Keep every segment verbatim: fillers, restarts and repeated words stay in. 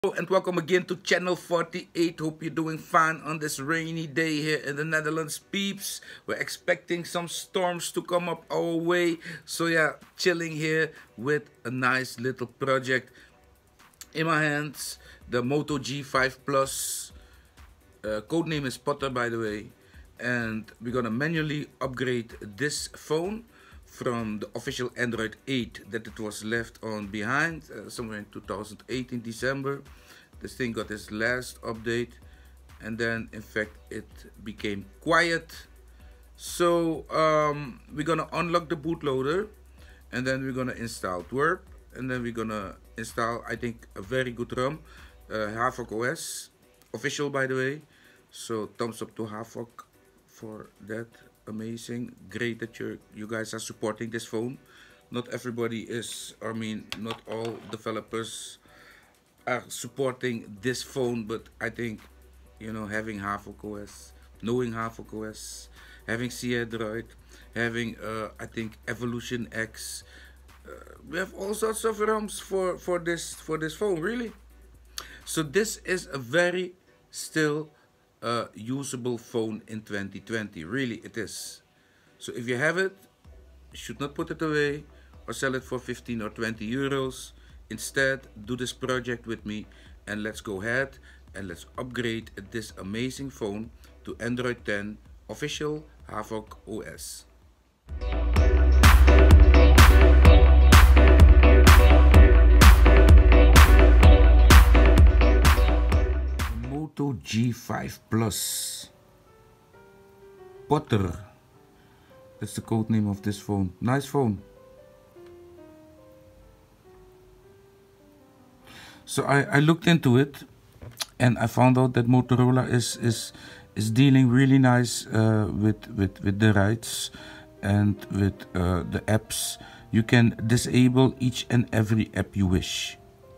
Hello and welcome again to channel forty-eight. Hope you're doing fine on this rainy day here in the Netherlands, peeps. We're expecting some storms to come up our way. So yeah, chilling here with a nice little project in my hands. The Moto G five Plus. Uh, code name is Potter, by the way. And we're gonna manually upgrade this phone from the official Android eight that it was left on behind uh, somewhere in two thousand eighteen December. This thing got its last update, and then in fact it became quiet. So um, we're gonna unlock the bootloader, and then we're gonna install Twerp, and then we're gonna install, I think, a very good ROM, uh, Havok O S, official by the way. So thumbs up to Havok for that. Amazing, great that you you guys are supporting this phone. Not everybody is, I mean, not all developers are supporting this phone, but I think, you know, having Havok O S, knowing Havok O S, having Seadroid, having uh, I think Evolution X, uh, we have all sorts of ROMs for for this for this phone, really. So this is a very still uh, usable phone in twenty twenty. Really, it is. So if you have it, you should not put it away or sell it for fifteen or twenty euros. Instead, do this project with me and let's go ahead and let's upgrade this amazing phone to Android ten official Havok O S. Moto G five Plus. Potter. That's the code name of this phone. Nice phone. So I, I looked into it and I found out that Motorola is is is dealing really nice uh, with, with, with the rights and with uh, the apps. You can disable each and every app you wish.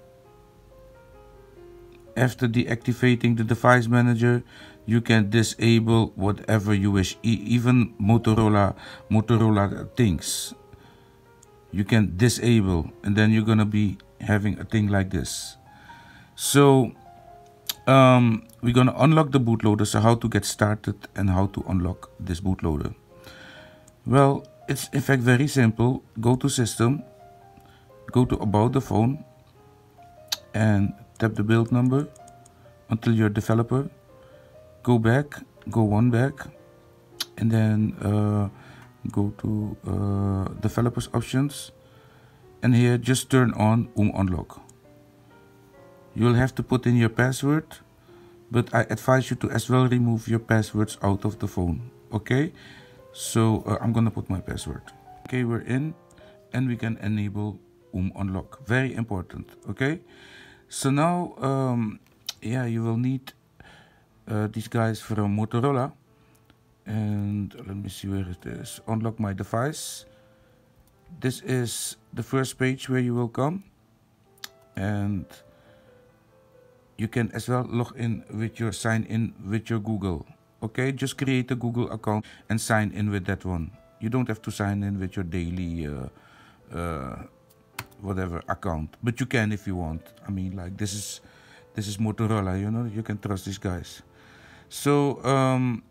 After deactivating the device manager, you can disable whatever you wish, e even Motorola Motorola things. You can disable, and then you're gonna be having a thing like this. So um, we're gonna unlock the bootloader. So how to get started and how to unlock this bootloader? Well, it's in fact very simple. Go to System, go to About the phone, and tap the build number until you're a developer. Go back, go one back, and then uh, go to uh, developers options, and here just turn on U M Unlock. You'll have to put in your password, but I advise you to as well remove your passwords out of the phone. Okay, so uh, I'm gonna put my password. Okay, we're in, and we can enable U M Unlock. Very important. Okay, so now um, yeah, you will need uh, these guys from Motorola, and let me see where it is. Unlock my device. This is the first page where you will come, and you can as well log in with your sign in with your Google. Okay, just create a Google account and sign in with that one. You don't have to sign in with your daily uh, uh, whatever account, but you can if you want. I mean, like, this is this is Motorola, you know, you can trust these guys. So um,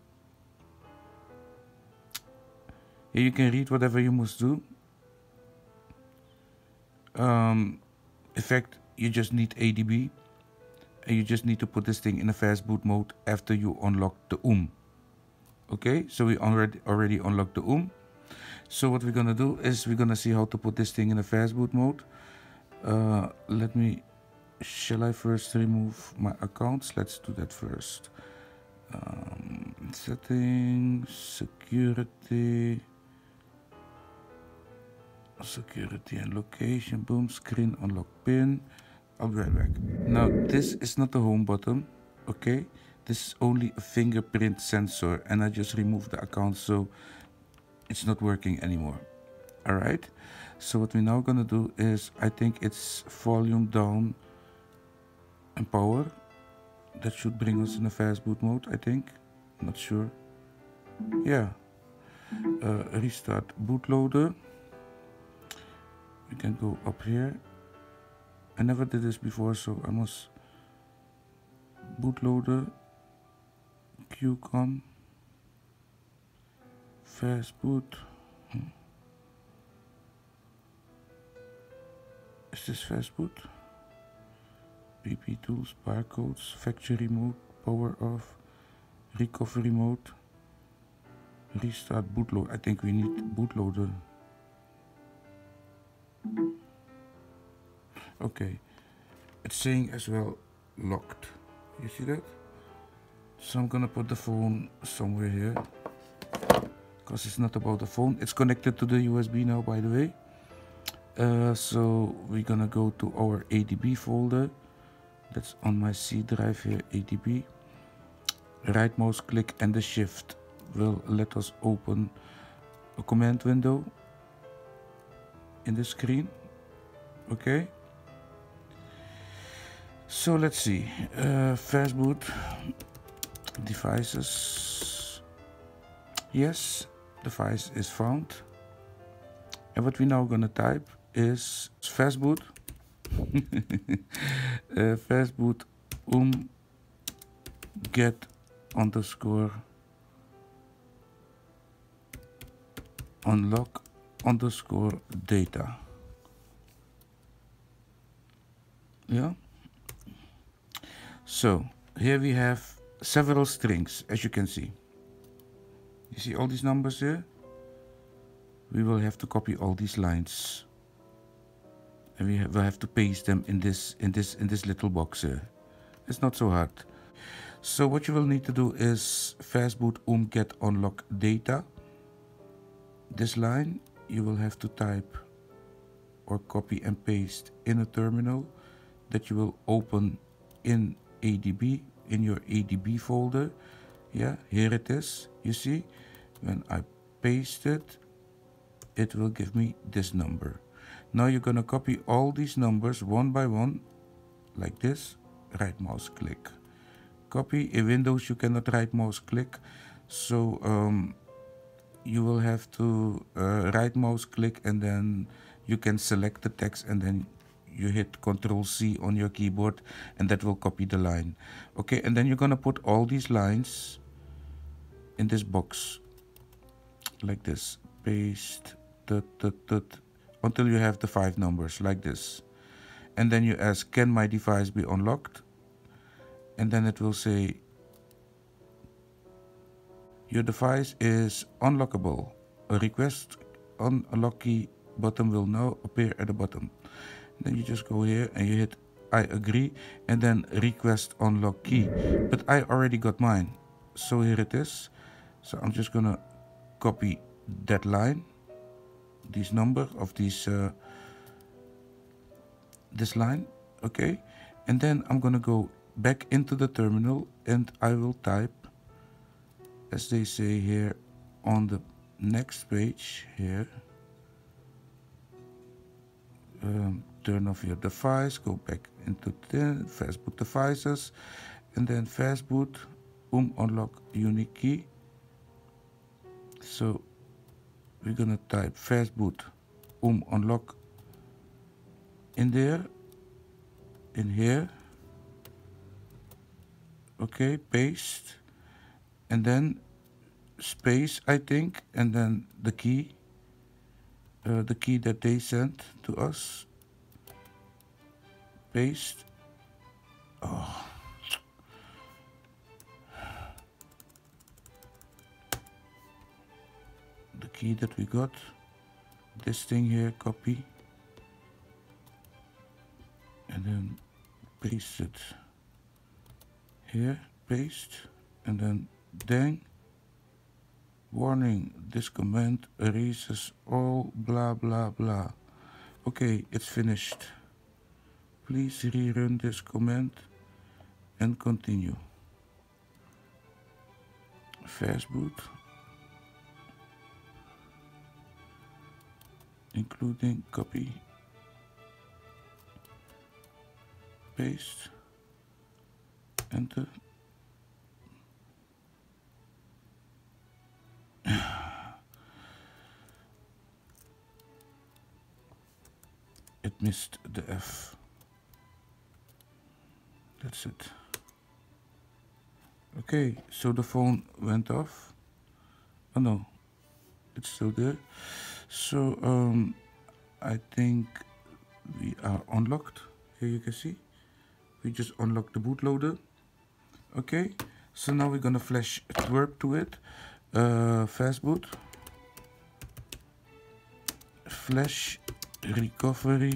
here you can read whatever you must do. Um, in fact, you just need A D B, and you just need to put this thing in a fast boot mode after you unlock the U M. Okay, so we already already unlocked the U M. So what we're gonna do is we're gonna see how to put this thing in a fast boot mode. Uh, let me, shall I first remove my accounts? Let's do that first. Um, settings, security, security and location, boom, screen unlock pin. I'll be right back. Now this is not the home button, okay? This is only a fingerprint sensor, and I just removed the account, so it's not working anymore. All right, so what we're now gonna do is, I think it's volume down and power. That should bring us in a fast boot mode, I think. Not sure. Yeah. Uh, restart bootloader. We can go up here. I never did this before, so I must bootloader, Qcom, fast boot. Hmm. Is this fast boot? P P tools, barcodes, factory mode, power off, recovery mode, restart bootloader. I think we need bootloader. Okay, it's saying as well locked. You see that? So I'm gonna put the phone somewhere here, because it's not about the phone. It's connected to the U S B now, by the way. Uh, so we're gonna go to our A D B folder. That's on my C drive here, A D B. Right mouse click and the shift will let us open a command window in the screen. Okay. So let's see. Uh, fast boot devices. Yes, device is found. And what we're now gonna type is fastboot. uh, fastboot um get underscore unlock underscore data. Yeah. So here we have several strings, as you can see. You see all these numbers here? We will have to copy all these lines, and we will have to paste them in this in this in this little box here. It's not so hard. So what you will need to do is fastboot um get unlock data. This line you will have to type or copy and paste in a terminal that you will open in A D B, in your A D B folder. Yeah, here it is. You see, when I paste it, it will give me this number. Now you're gonna copy all these numbers one by one, like this. Right mouse click. Copy. In Windows you cannot right mouse click, so um, you will have to uh, right mouse click, and then you can select the text, and then you hit control C on your keyboard, and that will copy the line. Okay, and then you're gonna put all these lines in this box like this. Paste tut, tut, tut, until you have the five numbers like this. And then you ask, can my device be unlocked? And then it will say, your device is unlockable. A request unlock key button will now appear at the bottom. Then you just go here and you hit I agree, and then request unlock key. But I already got mine, so here it is. So I'm just gonna copy that line, this number of these uh, this line. Okay, and then I'm gonna go back into the terminal, and I will type, as they say here on the next page here, um, turn off your device, go back into the fastboot devices, and then fastboot um unlock unique key. So we're gonna type fastboot um unlock in there, in here. Okay, paste, and then space, I think, and then the key, uh, the key that they sent to us. Paste. Oh. The key that we got. This thing here, copy. And then paste it here, paste, and then dang. Warning, this command erases all blah blah blah. Okay, it's finished. Please rerun this command and continue. Fastboot, including copy, paste, enter. It missed the F. That's it. Okay, so the phone went off. Oh no, it's still there. So um, I think we are unlocked. Here you can see. We just unlocked the bootloader. Okay, so now we're gonna flash twerp to it. Uh, fastboot. Flash recovery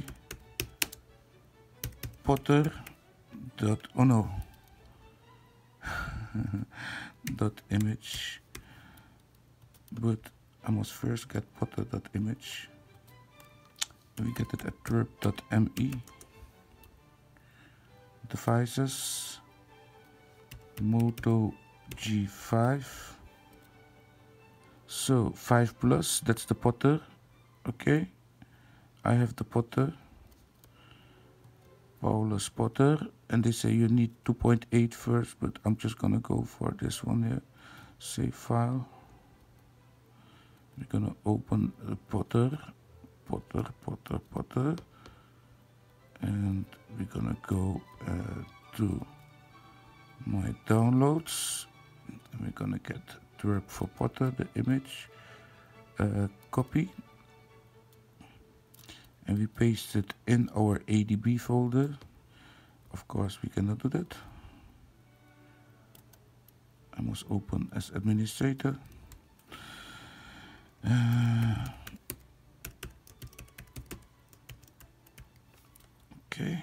potter dot oh no dot image, but I must first get potter dot image. We get it at twerp dot me. Devices Moto G five. So five plus, that's the potter. Okay, I have the potter, Paulus Potter, and they say you need two point eight first, but I'm just gonna go for this one here. Save file. We're gonna open the Potter, Potter, Potter, Potter, and we're gonna go uh, to my downloads, and we're gonna get twerp for Potter, the image, uh, copy, and we paste it in our A D B folder. Of course, we cannot do that. I must open as administrator. Uh, okay,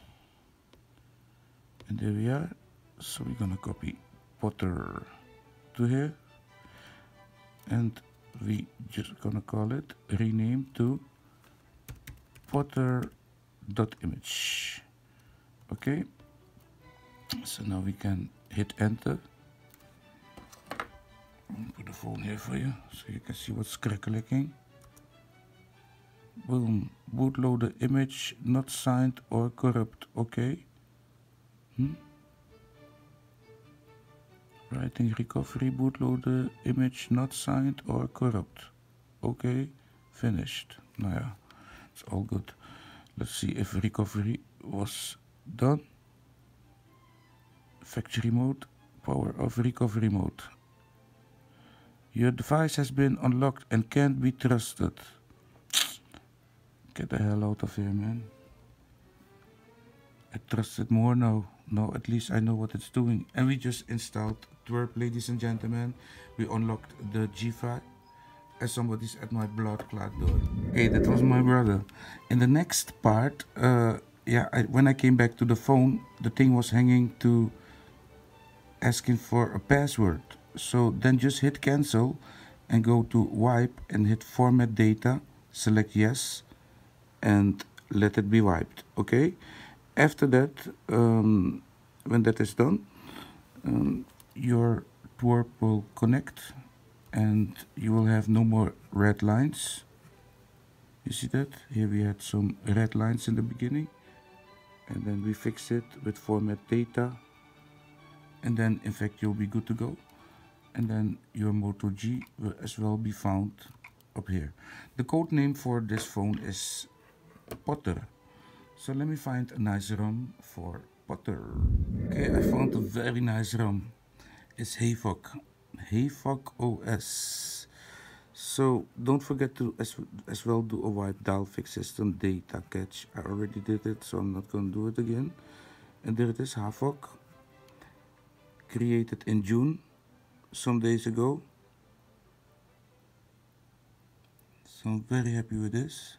and there we are. So we're gonna copy Potter to here, and we just gonna call it rename to potter.image. Okay, so now we can hit enter. I'll put the phone here for you so you can see what's crackling. Boom, bootloader image not signed or corrupt. Okay. Hmm? Writing recovery bootloader image not signed or corrupt. Okay, finished. Nou ja, it's all good. Let's see if recovery was done. Factory mode, power of recovery mode. Your device has been unlocked and can't be trusted. Get the hell out of here, man. I trust it more now. Now at least I know what it's doing. And we just installed twerp, ladies and gentlemen. We unlocked the G five. And somebody's at my blood clot door. Okay, that was my brother. In the next part, uh, yeah, I, when I came back to the phone, the thing was hanging to asking for a password. So then just hit cancel and go to wipe and hit format data, select yes, and let it be wiped. Okay, after that, um, when that is done, um, your twerp will connect and you will have no more red lines. You see that? Here we had some red lines in the beginning, and then we fixed it with format data, and then in fact you'll be good to go. And then your Moto G will as well be found up here. The code name for this phone is Potter. So let me find a nice ROM for Potter. Okay, I found a very nice ROM. It's Havok, Havok O S. So don't forget to as, as well do a wipe dial fix system data catch. I already did it, so I'm not going to do it again. And there it is, Havok, created in June, some days ago. So I'm very happy with this,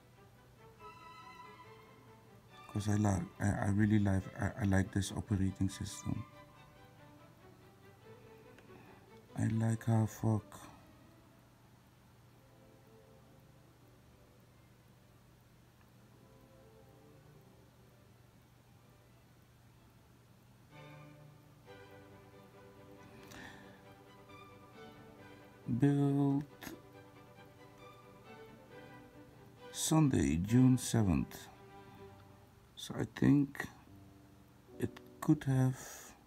because I like, I, I really like, I, I like this operating system. I like Havok. Built Sunday, June seventh. So I think it could have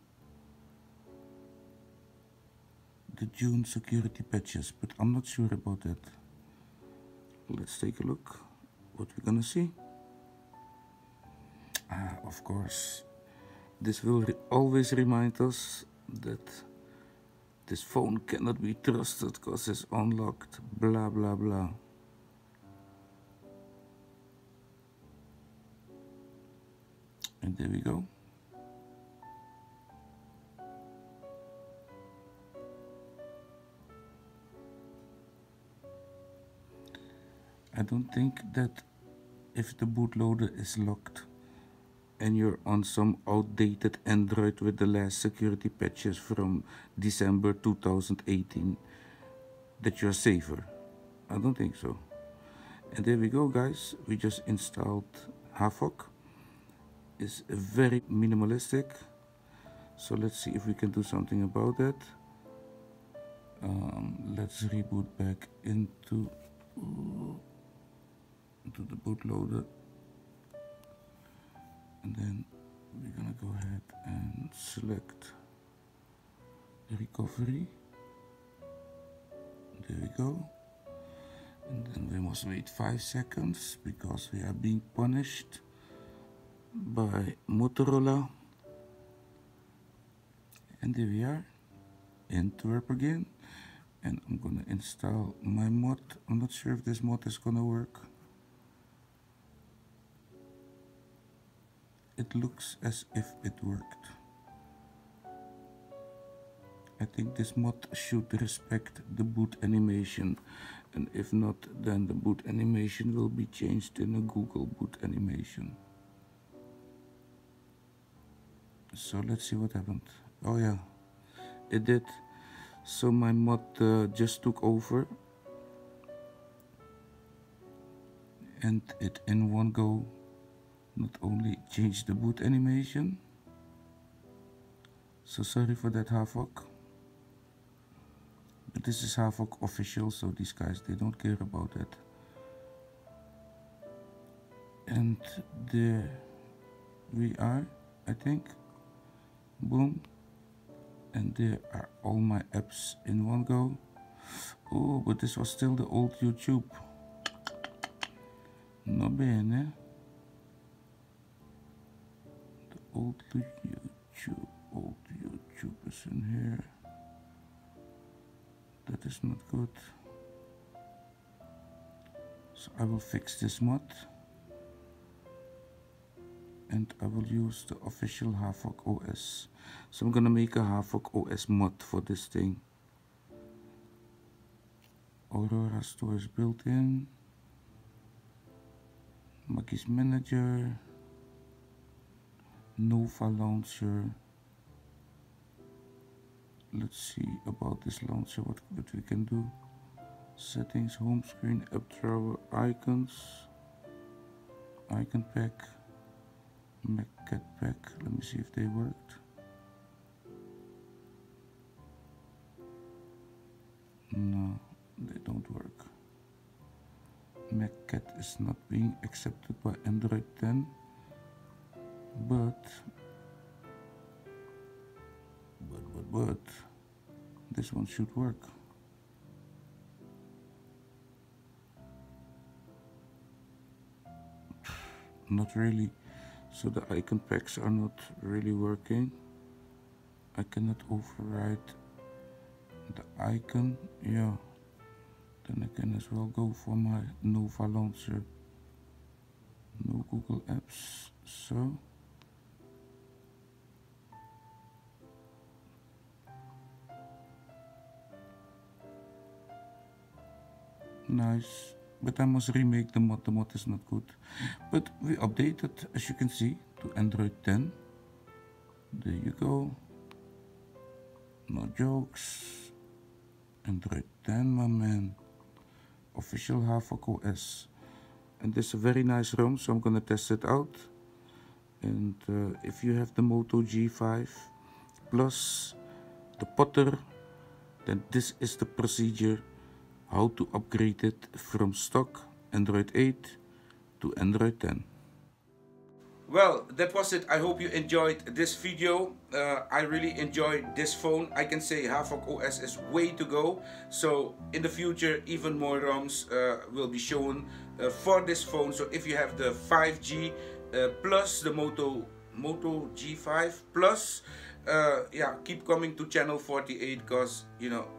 the June security patches, but I'm not sure about that. Let's take a look what we're gonna see. Ah, of course, this will re always remind us that This phone cannot be trusted because it's unlocked, blah blah blah. And there we go. I don't think that if the bootloader is locked and you're on some outdated Android with the last security patches from December two thousand eighteen, that you're safer. I don't think so. And there we go, guys. We just installed Havok. It's very minimalistic. So let's see if we can do something about that. Um, let's reboot back into, uh, into the bootloader. And then we're gonna go ahead and select recovery. There we go. And then we must wait five seconds because we are being punished by Motorola. And there we are, Antwerp again. And I'm gonna install my mod. I'm not sure if this mod is gonna work. It looks as if it worked. I think this mod should respect the boot animation, and if not, then the boot animation will be changed in a Google boot animation. So let's see what happened. Oh yeah, it did. So my mod uh, just took over, and it in one go not only changed the boot animation. So sorry for that, Havok. But this is Havok official, so these guys, they don't care about that. And there we are, I think. Boom. And there are all my apps in one go. Oh, but this was still the old YouTube. No bene. The old YouTube, old YouTube is in here. That is not good. So I will fix this mod. And I will use the official Havok O S. So I'm gonna make a Havok O S mod for this thing. Aurora Store is built in. Maggie's Manager. Nova Launcher. Let's see about this launcher, what, what we can do. Settings, home screen, app drawer, icons. Icon pack. MacCat pack. Let me see if they worked. No, they don't work. MacCat is not being accepted by Android ten, but but but but this one should work. Not really. So the icon packs are not really working. I cannot override the icon. Yeah, then I can as well go for my Nova Launcher. No Google Apps. So nice. But I must remake the mod. The mod is not good. But we updated, as you can see, to Android ten. There you go. No jokes. Android ten, my man. Official Havok O S. And this is a very nice ROM, so I'm gonna test it out. And uh, if you have the Moto G five plus the Potter, then this is the procedure how to upgrade it from stock Android eight to Android ten. Well, that was it. I hope you enjoyed this video. Uh, I really enjoyed this phone. I can say Havok O S is way to go. So in the future, even more ROMs uh, will be shown uh, for this phone. So if you have the five G uh, plus the Moto Moto G five plus, uh, yeah, keep coming to channel forty-eight, because you know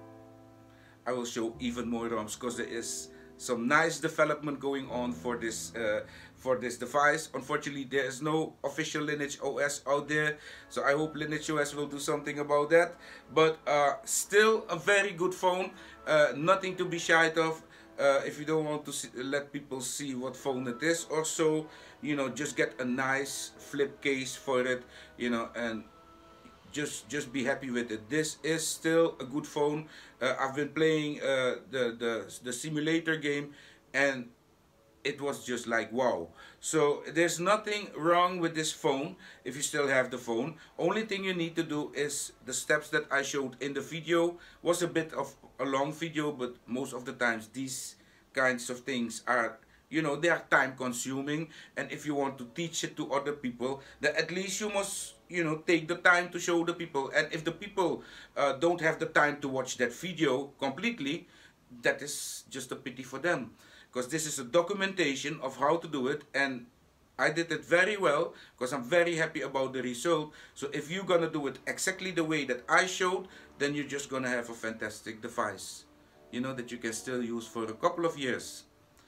I will show even more ROMs, because there is some nice development going on for this uh, for this device. Unfortunately, there is no official Lineage O S out there, so I hope Lineage O S will do something about that. But uh, still a very good phone, uh, nothing to be shy of. Uh, if you don't want to see, let people see what phone it is or so, you know, just get a nice flip case for it, you know, and just just be happy with it. This is still a good phone. uh, I've been playing uh, the, the the simulator game, and it was just like wow. So there's nothing wrong with this phone if you still have the phone. Only thing you need to do is the steps that I showed in the video. Was a bit of a long video, but most of the times these kinds of things are, you know, they are time consuming, and if you want to teach it to other people, then at least you must, you know, take the time to show the people. And if the people uh, don't have the time to watch that video completely, that is just a pity for them, because this is a documentation of how to do it, and I did it very well, because I'm very happy about the result. So if you're gonna do it exactly the way that I showed, then you're just gonna have a fantastic device, you know, that you can still use for a couple of years,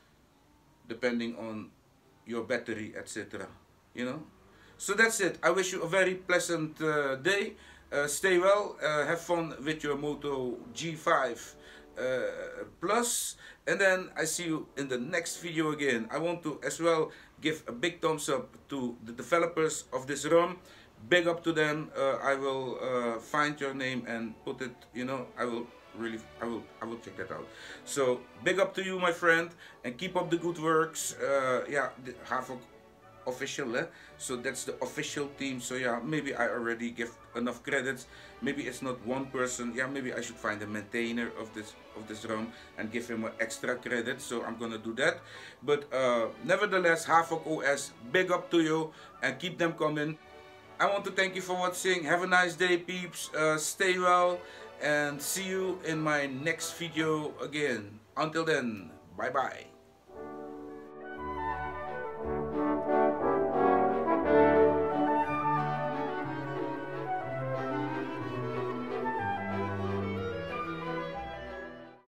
depending on your battery, et cetera. You know, so that's it. I wish you a very pleasant uh, day. Uh, stay well. Uh, have fun with your Moto G five uh, Plus, and then I see you in the next video again. I want to as well give a big thumbs up to the developers of this ROM. Big up to them. Uh, I will uh, find your name and put it. You know, I will. Really, I will I will check that out. So big up to you, my friend, and keep up the good works. Uh, yeah, the Havok official, eh? So that's the official team. So yeah, maybe I already give enough credits. Maybe it's not one person. Yeah, maybe I should find a maintainer of this of this ROM and give him an extra credit. So I'm gonna do that. But uh, nevertheless, Havok O S, big up to you, and keep them coming. I want to thank you for watching. Have a nice day, peeps. Uh, stay well, and see you in my next video again. Until then, bye bye.